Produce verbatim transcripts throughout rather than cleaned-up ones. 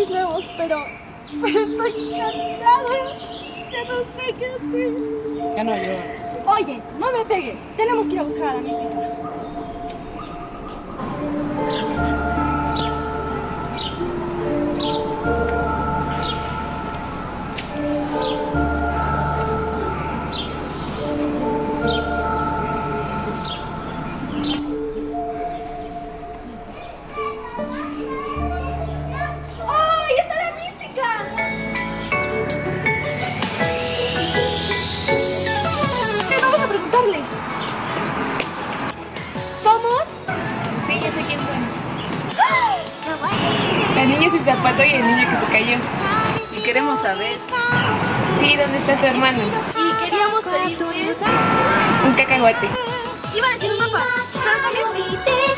tenis nuevos, pero, pero estoy cansada. Ya no sé qué hacer. Ya no yo. Oye, no me pegues. Tenemos que ir a buscar a la mística. ¡Ay, está la mística! ¿Qué vamos a preguntarle? ¿Somos? Sí, ya sé quién son. La niña sin zapato y el niño que se cayó. Y queremos saber. Sí, ¿dónde está su hermano? Y queríamos pedirle Un cacahuate. iba a decir un mapa, pero también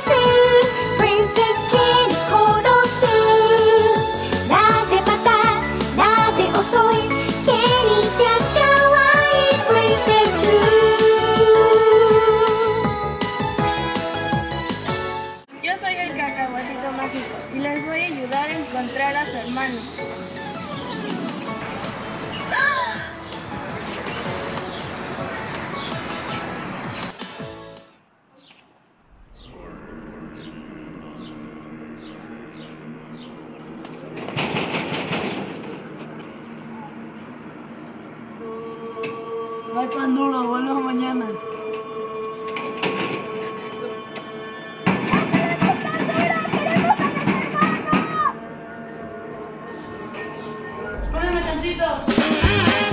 Yo soy el cacahuatito mágico y les voy a ayudar a encontrar a su hermano. No hay pan duro, vuelvo mañana. Espérame tantito.